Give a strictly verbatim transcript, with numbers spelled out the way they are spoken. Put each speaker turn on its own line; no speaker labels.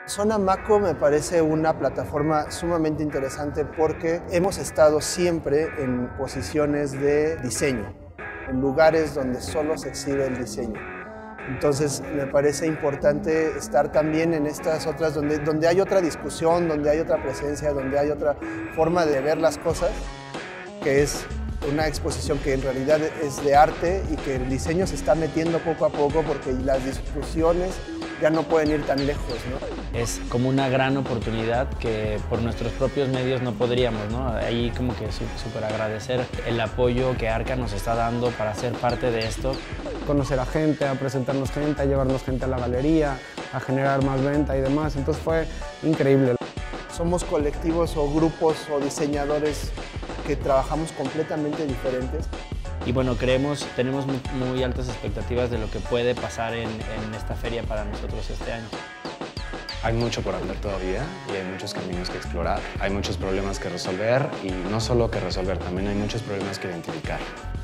Zona Maco me parece una plataforma sumamente interesante porque hemos estado siempre en posiciones de diseño, en lugares donde solo se exhibe el diseño. Entonces me parece importante estar también en estas otras, donde, donde hay otra discusión, donde hay otra presencia, donde hay otra forma de ver las cosas, que es una exposición que en realidad es de arte y que el diseño se está metiendo poco a poco porque las discusiones ya no pueden ir tan lejos, ¿no?
Es como una gran oportunidad que por nuestros propios medios no podríamos, ¿no? Ahí como que súper agradecer el apoyo que Arca nos está dando para ser parte de esto.
Conocer a gente, a presentarnos gente, a llevarnos gente a la galería, a generar más venta y demás, entonces fue increíble.
Somos colectivos o grupos o diseñadores que trabajamos completamente diferentes.
Y bueno, creemos, tenemos muy, muy altas expectativas de lo que puede pasar en, en esta feria para nosotros este año.
Hay mucho por hacer todavía y hay muchos caminos que explorar. Hay muchos problemas que resolver y no solo que resolver, también hay muchos problemas que identificar.